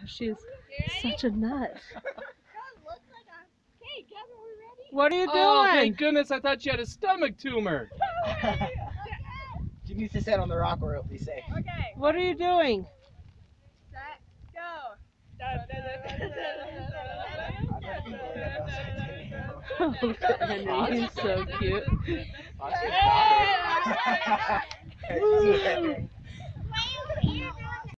she is such a nut. What are you doing? Oh, thank goodness, I thought she had a stomach tumor. She needs to sit on the rock where it'll be safe. Okay. What are you doing? Set, go. Oh, Danny, he's so cute. Oscar's daughter.